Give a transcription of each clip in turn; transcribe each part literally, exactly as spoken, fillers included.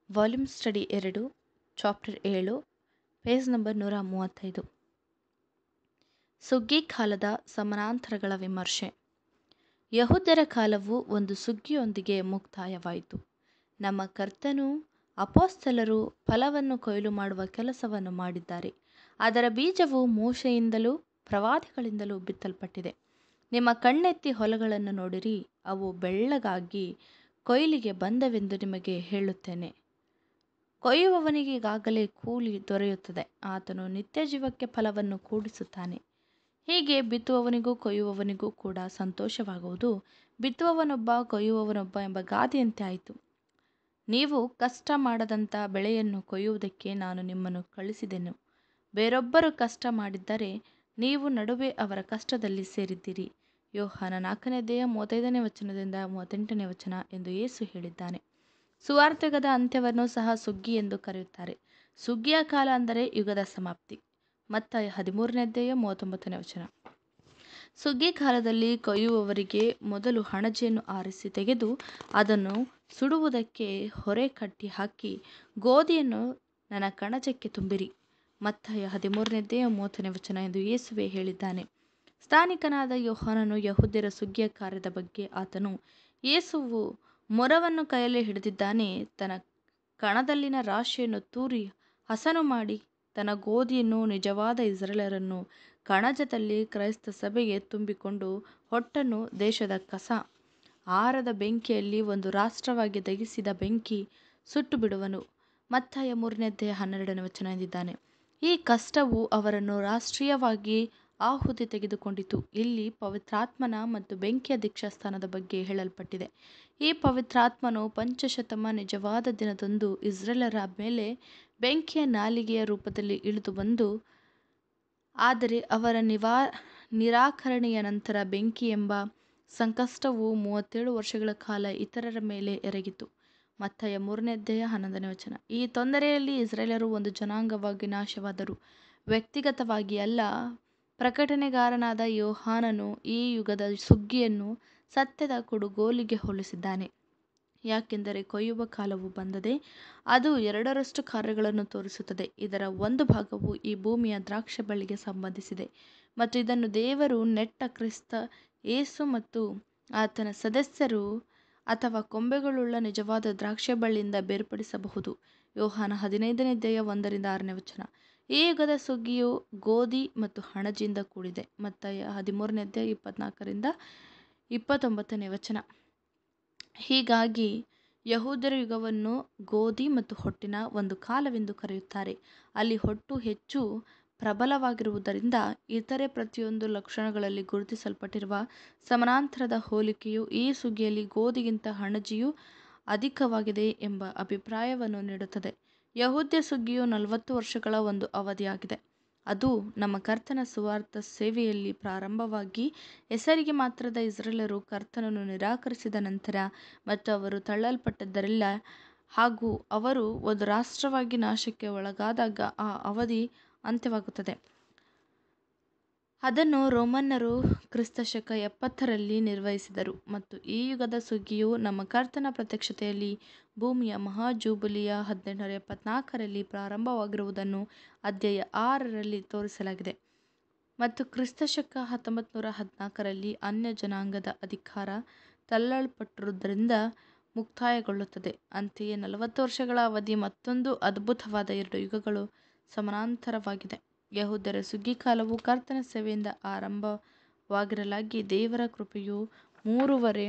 Volume study ಎರಡು, chapter ಏಳು, page number ನೂರ ಮೂವತ್ತೈದು. ಸುಗ್ಗಿ ಕಾಲದ ಸಮಾನಾಂತರಗಳ ವಿಮರ್ಶೆ. ಯಹೂದ್ಯರ ಕಾಲವು ಒಂದು ಸುಗ್ಗಿಯೊಂದಿಗೆ ಮುಕ್ತಾಯವಾಯಿತು. ನಮ್ಮ ಕರ್ತನೂ ಅಪೊಸ್ತಲರೂ ಫಲವನ್ನು ಕೊಯ್ಲು ಮಾಡುವ ಕೆಲಸವನ್ನು ಮಾಡಿದ್ದಾರೆ. ಅದರ ಬೀಜವು ಮೋಶೆಯಿಂದಲೂ ಪ್ರವಾದಿಗಳಿಂದಲೂ ಬಿತ್ತಲ್ಪಟ್ಟಿದೆ. ನಿಮ್ಮ ಕಣ್ಣೆತ್ತಿ ಹೊಲಗಳನ್ನು ನೋಡಿರಿ, ಅವು ಬೆಳ್ಳಗಾಗಿ ಕೊಯ್ಲಿಗೆ ಬಂದವೆಂದು ನಿಮಗೆ ಹೇಳುತ್ತೇನೆ. ಕೊಯ್ಯುವವನಿಗೆ ಈಗಾಗಲೇ ಕೂಲಿ ದೊರೆಯುತ್ತದೆ, ಆತನು ನಿತ್ಯ ಜೀವಕ್ಕೆ ಫಲವನ್ನು ಕೂಡಿಸುತ್ತಾನೆ. ಹೀಗೆ ಬಿತ್ತುವವನಿಗೂ ಕೊಯ್ಯುವವನಿಗೂ ಕೂಡ ಸಂತೋಷವಾಗುವುದು. ಬಿತ್ತುವವನೊಬ್ಬ, ಕೊಯ್ಯುವವನೊಬ್ಬ ಎಂಬ ಗಾದೆಯಂತೆ ಆಯಿತು. ನೀವು ಕಷ್ಟ ಮಾಡದಂಥ ಬೆಳೆಯನ್ನು ಕೊಯ್ಯುವುದಕ್ಕೆ ನಾನು ನಿಮ್ಮನ್ನು ಕಳಿಸಿದೆನು. ಬೇರೊಬ್ಬರು ಕಷ್ಟ ಮಾಡಿದ್ದರೆ ನೀವು ನಡುವೆ ಅವರ ಕಷ್ಟದಲ್ಲಿ ಸೇರಿದ್ದೀರಿ. ಯೋಹಾನ ನಾಲ್ಕನೇ ಅಧ್ಯಾಯ ಮೂವತ್ತೈದನೇ ವಚನದಿಂದ ಮೂವತ್ತೆಂಟನೇ ವಚನ ಎಂದು ಯೇಸು ಹೇಳಿದ್ದಾನೆ. ಸುವಾರ್ತೆಯುಗದ ಅಂತ್ಯವನ್ನು ಸಹ ಸುಗ್ಗಿ ಎಂದು ಕರೆಯುತ್ತಾರೆ. ಸುಗ್ಗಿಯ ಕಾಲ ಅಂದರೆ ಯುಗದ ಸಮಾಪ್ತಿ. ಮತ್ತಾಯ ಹದಿಮೂರನೇ ಅಧ್ಯಾಯ ಮೂವತ್ತೊಂಬತ್ತನೇ ವಚನ. ಸುಗ್ಗಿ ಕಾಲದಲ್ಲಿ ಕೊಯ್ಯುವವರಿಗೆ ಮೊದಲು ಹಣಜೆಯನ್ನು ಆರಿಸಿ ತೆಗೆದು ಅದನ್ನು ಸುಡುವುದಕ್ಕೆ ಹೊರೆ ಕಟ್ಟಿ ಹಾಕಿ ಗೋಧಿಯನ್ನು ನನ್ನ ಕಣಜಕ್ಕೆ ತುಂಬಿರಿ. ಮತ್ತಾಯ ಹದಿಮೂರನೇ ಅಧ್ಯಾಯ ಮೂವತ್ತನೇ ವಚನ ಎಂದು ಯೇಸುವೆ ಹೇಳಿದ್ದಾನೆ. ಸ್ಥಾನಿಕನಾದ ಯೋಹಾನನು ಯಹೂದ್ಯರ ಸುಗ್ಗಿಯ ಕಾರ್ಯದ ಬಗ್ಗೆ ಆತನು, ಯೇಸುವು ಮೊರವನ್ನು ಕೈಯಲ್ಲಿ ಹಿಡಿದಿದ್ದಾನೆ, ತನ್ನ ಕಣದಲ್ಲಿನ ರಾಶಿಯನ್ನು ತೂರಿ ಹಸನು ಮಾಡಿ ತನ್ನ ಗೋಧಿಯನ್ನು ನಿಜವಾದ ಇಸ್ರಾಯೇಲ್ಯರನ್ನು ಕಣಜದಲ್ಲಿ ಕ್ರೈಸ್ತ ಸಭೆಗೆ ತುಂಬಿಕೊಂಡು ಹೊಟ್ಟನ್ನು ದೇಶದ ಕಸ ಆರದ ಬೆಂಕಿಯಲ್ಲಿ ಒಂದು ರಾಷ್ಟ್ರವಾಗಿ ದಹಿಸಿದ ಬೆಂಕಿ ಸುಟ್ಟು ಬಿಡುವನು. ಮತ್ತಾಯ ಮೂರನೇ ಅಧ್ಯಾಯ ಹನ್ನೆರಡನೇ ವಚನ ಎಂದಿದ್ದಾನೆ. ಈ ಕಷ್ಟವು ಅವರನ್ನು ರಾಷ್ಟ್ರೀಯವಾಗಿ ಆಹುತಿ ತೆಗೆದುಕೊಂಡಿತು. ಇಲ್ಲಿ ಪವಿತ್ರಾತ್ಮನ ಮತ್ತು ಬೆಂಕಿಯ ದೀಕ್ಷಾಸ್ಥಾನದ ಬಗ್ಗೆ ಹೇಳಲ್ಪಟ್ಟಿದೆ. ಈ ಪವಿತ್ರಾತ್ಮನು ಪಂಚಶತಮ ನಿಜವಾದ ದಿನದಂದು ಇಸ್ರಾಯೇಲ್ಯರ ಮೇಲೆ ಬೆಂಕಿಯ ನಾಲಿಗೆಯ ರೂಪದಲ್ಲಿ ಇಳಿದು ಬಂದು, ಆದರೆ ಅವರ ನಿವಾ ನಿರಾಕರಣೆಯ ನಂತರ ಬೆಂಕಿ ಎಂಬ ಸಂಕಷ್ಟವು ಮೂವತ್ತೇಳು ವರ್ಷಗಳ ಕಾಲ ಇತರರ ಮೇಲೆ ಎರಗಿತು. ಮತ್ತಾಯ ಮೂರನೇ ಅಧ್ಯಾಯ ಹನ್ನೊಂದನೇ ವಚನ. ಈ ತೊಂದರೆಯಲ್ಲಿ ಇಸ್ರಾಯೇಲ್ಯರು ಒಂದು ಜನಾಂಗವಾಗಿ ನಾಶವಾದರು, ವ್ಯಕ್ತಿಗತವಾಗಿ ಅಲ್ಲ. ಪ್ರಕಟಣೆಗಾರನಾದ ಯೋಹಾನನು ಈ ಯುಗದ ಸುಗ್ಗಿಯನ್ನು ಸತ್ಯದ ಕುಡುಗೋಲಿಗೆ ಹೋಲಿಸಿದ್ದಾನೆ. ಯಾಕೆಂದರೆ ಕೊಯ್ಯುವ ಕಾಲವು ಬಂದದೆ, ಅದು ಎರಡರಷ್ಟು ಕಾರ್ಯಗಳನ್ನು ತೋರಿಸುತ್ತದೆ. ಇದರ ಒಂದು ಭಾಗವು ಈ ಭೂಮಿಯ ದ್ರಾಕ್ಷಿ ಬಳ್ಳಿಗೆ ಸಂಬಂಧಿಸಿದೆ ಮತ್ತು ಇದನ್ನು ದೇವರು ನೆಟ್ಟ ಕ್ರಿಸ್ತ ಯೇಸು ಮತ್ತು ಆತನ ಸದಸ್ಯರು ಅಥವಾ ಕೊಂಬೆಗಳುಳ್ಳ ನಿಜವಾದ ದ್ರಾಕ್ಷಿ ಬಳ್ಳಿಯಿಂದ ಬೇರ್ಪಡಿಸಬಹುದು. ಯೋಹಾನ ಹದಿನೈದನೇ ಅಧ್ಯಾಯ ಒಂದರಿಂದ ಆರನೇ ವಚನ. ಈ ಯುಗದ ಸುಗ್ಗಿಯು ಗೋಧಿ ಮತ್ತು ಹಣಜಿಯಿಂದ ಕೂಡಿದೆ. ಮತ್ತಾಯ ಹದಿಮೂರನೇ ಅಧ್ಯಾಯ ಇಪ್ಪತ್ನಾಲ್ಕರಿಂದ ಇಪ್ಪತ್ತೊಂಬತ್ತನೇ ವಚನ. ಹೀಗಾಗಿ ಯಹೂದ್ಯರ ಯುಗವನ್ನು ಗೋಧಿ ಮತ್ತು ಹೊಟ್ಟಿನ ಒಂದು ಕಾಲವೆಂದು ಕರೆಯುತ್ತಾರೆ. ಅಲ್ಲಿ ಹೊಟ್ಟು ಹೆಚ್ಚು ಪ್ರಬಲವಾಗಿರುವುದರಿಂದ ಇತರೆ ಪ್ರತಿಯೊಂದು ಲಕ್ಷಣಗಳಲ್ಲಿ ಗುರುತಿಸಲ್ಪಟ್ಟಿರುವ ಸಮಾನಾಂತರದ ಹೋಲಿಕೆಯು ಈ ಸುಗ್ಗಿಯಲ್ಲಿ ಗೋಧಿಗಿಂತ ಹಣಜಿಯು ಅಧಿಕವಾಗಿದೆ ಎಂಬ ಅಭಿಪ್ರಾಯವನ್ನು ನೀಡುತ್ತದೆ. ಯಹೂದ್ಯ ಸುಗ್ಗಿಯು ನಲವತ್ತು ವರ್ಷಗಳ ಒಂದು ಅವಧಿಯಾಗಿದೆ. ಅದು ನಮ್ಮ ಕರ್ತನ ಸುವಾರ್ಥ ಸೇವೆಯಲ್ಲಿ ಪ್ರಾರಂಭವಾಗಿ ಹೆಸರಿಗೆ ಮಾತ್ರದ ಇಸ್ರಾಯೇಲ್ಯರು ಕರ್ತನನ್ನು ನಿರಾಕರಿಸಿದ ನಂತರ ಮತ್ತು ಅವರು ತಳ್ಳಲ್ಪಟ್ಟದ್ದರೆಲ್ಲ ಹಾಗೂ ಅವರು ಒಂದು ರಾಷ್ಟ್ರವಾಗಿ ನಾಶಕ್ಕೆ ಒಳಗಾದಾಗ ಆ ಅವಧಿ ಅಂತ್ಯವಾಗುತ್ತದೆ. ಅದನ್ನು ರೋಮನ್ನರು ಕ್ರಿಸ್ತಶಕ ಎಪ್ಪತ್ತರಲ್ಲಿ ನಿರ್ವಹಿಸಿದರು ಮತ್ತು ಈ ಯುಗದ ಸುಗ್ಗಿಯು ನಮ್ಮ ಕರ್ತನ ಪ್ರತ್ಯಕ್ಷತೆಯಲ್ಲಿ ಭೂಮಿಯ ಮಹಾ ಜೂಬಿಲಿಯ ಹದಿನೆಂಟುನೂರ ಎಪ್ಪತ್ನಾಲ್ಕರಲ್ಲಿ ಪ್ರಾರಂಭವಾಗಿರುವುದನ್ನು ಅಧ್ಯಾಯ ಆರರಲ್ಲಿ ತೋರಿಸಲಾಗಿದೆ ಮತ್ತು ಕ್ರಿಸ್ತಶಕ ಹತ್ತೊಂಬತ್ತು ನೂರ ಹದಿನಾಲ್ಕರಲ್ಲಿ ಅನ್ಯ ಜನಾಂಗದ ಅಧಿಕಾರ ತಳ್ಳಲ್ಪಟ್ಟಿರುವುದರಿಂದ ಮುಕ್ತಾಯಗೊಳ್ಳುತ್ತದೆ. ಅಂತೆಯೇ ನಲವತ್ತು ವರ್ಷಗಳ ಅವಧಿ ಮತ್ತೊಂದು ಅದ್ಭುತವಾದ ಎರಡು ಯುಗಗಳು ಸಮಾನಾಂತರವಾಗಿದೆ. ಯಹೂದ್ಯರ ಸುಗ್ಗಿ ಕಾಲವು ಕರ್ತನ ಸೇವೆಯಿಂದ ಆರಂಭವಾಗಿರಲಾಗಿ ದೇವರ ಕೃಪೆಯು ಮೂರುವರೆ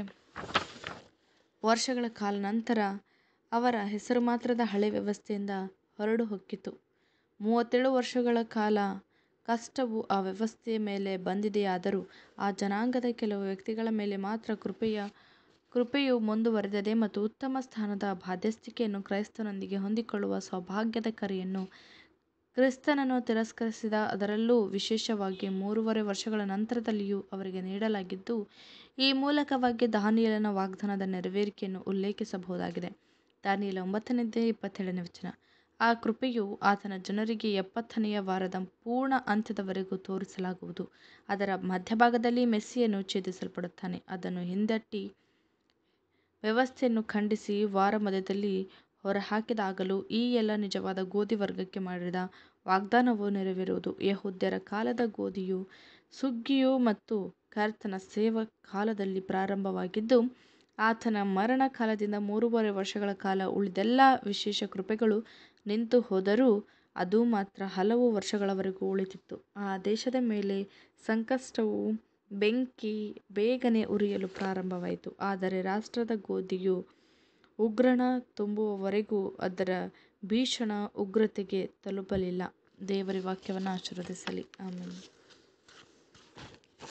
ವರ್ಷಗಳ ಕಾಲ ನಂತರ ಅವರ ಹೆಸರು ಮಾತ್ರದ ಹಳೆ ವ್ಯವಸ್ಥೆಯಿಂದ ಹೊರಡು ಹೊಕ್ಕಿತು. ಮೂವತ್ತೇಳು ವರ್ಷಗಳ ಕಾಲ ಕಷ್ಟವು ಆ ವ್ಯವಸ್ಥೆಯ ಮೇಲೆ ಬಂದಿದೆಯಾದರೂ ಆ ಜನಾಂಗದ ಕೆಲವು ವ್ಯಕ್ತಿಗಳ ಮೇಲೆ ಮಾತ್ರ ಕೃಪೆಯ ಕೃಪೆಯು ಮುಂದುವರೆದಿದೆ ಮತ್ತು ಉತ್ತಮ ಸ್ಥಾನದ ಬಾಧ್ಯಸ್ಥಿಕೆಯನ್ನು ಕ್ರೈಸ್ತನೊಂದಿಗೆ ಹೊಂದಿಕೊಳ್ಳುವ ಸೌಭಾಗ್ಯದ ಕರೆಯನ್ನು ಕ್ರಿಸ್ತನನ್ನು ತಿರಸ್ಕರಿಸಿದ ಅದರಲ್ಲೂ ವಿಶೇಷವಾಗಿ ಮೂರುವರೆ ವರ್ಷಗಳ ನಂತರದಲ್ಲಿಯೂ ಅವರಿಗೆ ನೀಡಲಾಗಿದ್ದು, ಈ ಮೂಲಕವಾಗಿ ದಾನಿಯೇಲನ ವಾಗ್ದಾನದ ನೆರವೇರಿಕೆಯನ್ನು ಉಲ್ಲೇಖಿಸಬಹುದಾಗಿದೆ. ದಾನಿಯೇಲ ಒಂಬತ್ತನೇ ಅಧ್ಯಾಯ ಇಪ್ಪತ್ತೇಳನೇ ವಚನ. ಆ ಕೃಪೆಯು ಆತನ ಜನರಿಗೆ ಎಪ್ಪತ್ತನೆಯ ವಾರದ ಪೂರ್ಣ ಅಂತ್ಯದವರೆಗೂ ತೋರಿಸಲಾಗುವುದು. ಅದರ ಮಧ್ಯಭಾಗದಲ್ಲಿ ಮೆಸ್ಸಿಯನು ಛೇದಿಸಲ್ಪಡುತ್ತಾನೆ. ಅದನ್ನು ಹಿಂದಟ್ಟಿ ವ್ಯವಸ್ಥೆಯನ್ನು ಖಂಡಿಸಿ ವಾರ ಮಧ್ಯದಲ್ಲಿ ಹೊರಹಾಕಿದಾಗಲೂ ಈ ಎಲ್ಲ ನಿಜವಾದ ಗೋಧಿ ವರ್ಗಕ್ಕೆ ಮಾಡಿದ ವಾಗ್ದಾನವು ನೆರವೇರುವುದು. ಯೆಹೂದ್ಯರ ಕಾಲದ ಗೋಧಿಯು ಸುಗ್ಗಿಯು ಮತ್ತು ಕರ್ತನ ಸೇವಾ ಕಾಲದಲ್ಲಿ ಪ್ರಾರಂಭವಾಗಿದ್ದು, ಆತನ ಮರಣ ಕಾಲದಿಂದ ಮೂರುವರೆ ವರ್ಷಗಳ ಕಾಲ ಉಳಿದೆಲ್ಲ ವಿಶೇಷ ಕೃಪೆಗಳು ನಿಂತು ಹೋದರೂ ಅದು ಮಾತ್ರ ಹಲವು ವರ್ಷಗಳವರೆಗೂ ಉಳಿದಿತ್ತು. ಆ ದೇಶದ ಮೇಲೆ ಸಂಕಷ್ಟವು ಬೆಂಕಿ ಬೇಗನೆ ಉರಿಯಲು ಪ್ರಾರಂಭವಾಯಿತು, ಆದರೆ ರಾಷ್ಟ್ರದ ಗೋಧಿಯು ಉಗ್ರಾಣ ತುಂಬುವವರೆಗೂ ಅದರ ಭೀಷಣ ಉಗ್ರತೆಗೆ ತಲುಪಲಿಲ್ಲ. ದೇವರ ವಾಕ್ಯವನ್ನು ಆಶೀರ್ವದಿಸಲಿ. ಆಮೆನ್.